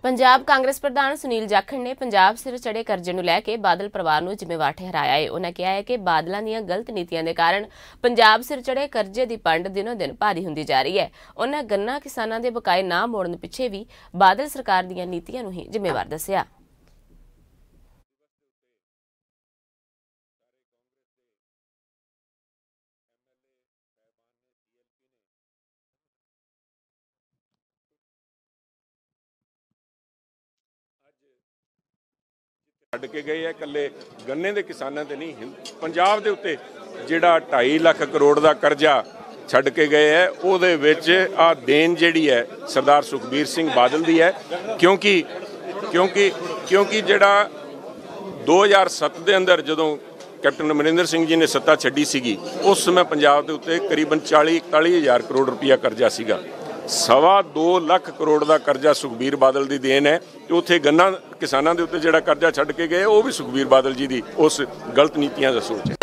पंजाब कांग्रेस प्रधान सुनील जाखड़ ने पंजाब सिर चढ़े कर्जे नूं लैके बादल परिवार नूं जिम्मेवार ठहराया है। उन्होंने कहा है कि बादलों दी गलत नीतियां दे कारण पंजाब सिर चढ़े कर्जे की पंड दिनों दिन भारी हुंदी जा रही है। उन्होंने गन्ना किसानां दे बकाए ना मोड़न पिछे भी बादल सरकार दी नीतियां नूं ही जिम्मेवार दस्सिया। ਛੱਡ ਕੇ ਗਏ ਹੈ ਕੱਲੇ ਗੰਨੇ ਦੇ ਕਿਸਾਨਾਂ ਤੇ ਨਹੀਂ, ਪੰਜਾਬ ਦੇ ਉੱਤੇ ਜਿਹੜਾ 2.5 ਲੱਖ ਕਰੋੜ ਦਾ ਕਰਜ਼ਾ ਛੱਡ ਕੇ ਗਏ ਹੈ ਉਹਦੇ ਵਿੱਚ ਆ ਦੇਣ ਜਿਹੜੀ ਹੈ ਸਰਦਾਰ ਸੁਖਬੀਰ ਸਿੰਘ ਬਾਦਲ ਦੀ ਹੈ। ਕਿਉਂਕਿ ਜਿਹੜਾ 2007 ਦੇ ਅੰਦਰ ਜਦੋਂ ਕੈਪਟਨ ਅਮਰਿੰਦਰ ਸਿੰਘ ਜੀ ਨੇ ਸੱਤਾ ਛੱਡੀ ਸੀਗੀ ਉਸ ਸਮੇਂ ਪੰਜਾਬ ਦੇ ਉੱਤੇ ਕਰੀਬਨ 40-41 ਹਜ਼ਾਰ ਕਰੋੜ ਰੁਪਇਆ ਕਰਜ਼ਾ ਸੀਗਾ। 2.25 ਲੱਖ ਕਰੋੜ ਦਾ ਕਰਜ਼ਾ ਸੁਖਬੀਰ ਬਾਦਲ ਦੀ ਦੇਣ ਹੈ ਤੇ ਉੱਥੇ ਗੰਨਾ ਕਿਸਾਨਾਂ ਦੇ ਉੱਤੇ ਜਿਹੜਾ ਕਰਜ਼ਾ ਛੱਡ ਕੇ ਗਏ ਉਹ ਵੀ ਸੁਖਬੀਰ ਬਾਦਲ ਜੀ ਦੀ ਉਸ ਗਲਤ ਨੀਤੀਆਂ ਦਾ ਸੋਚ ਹੈ।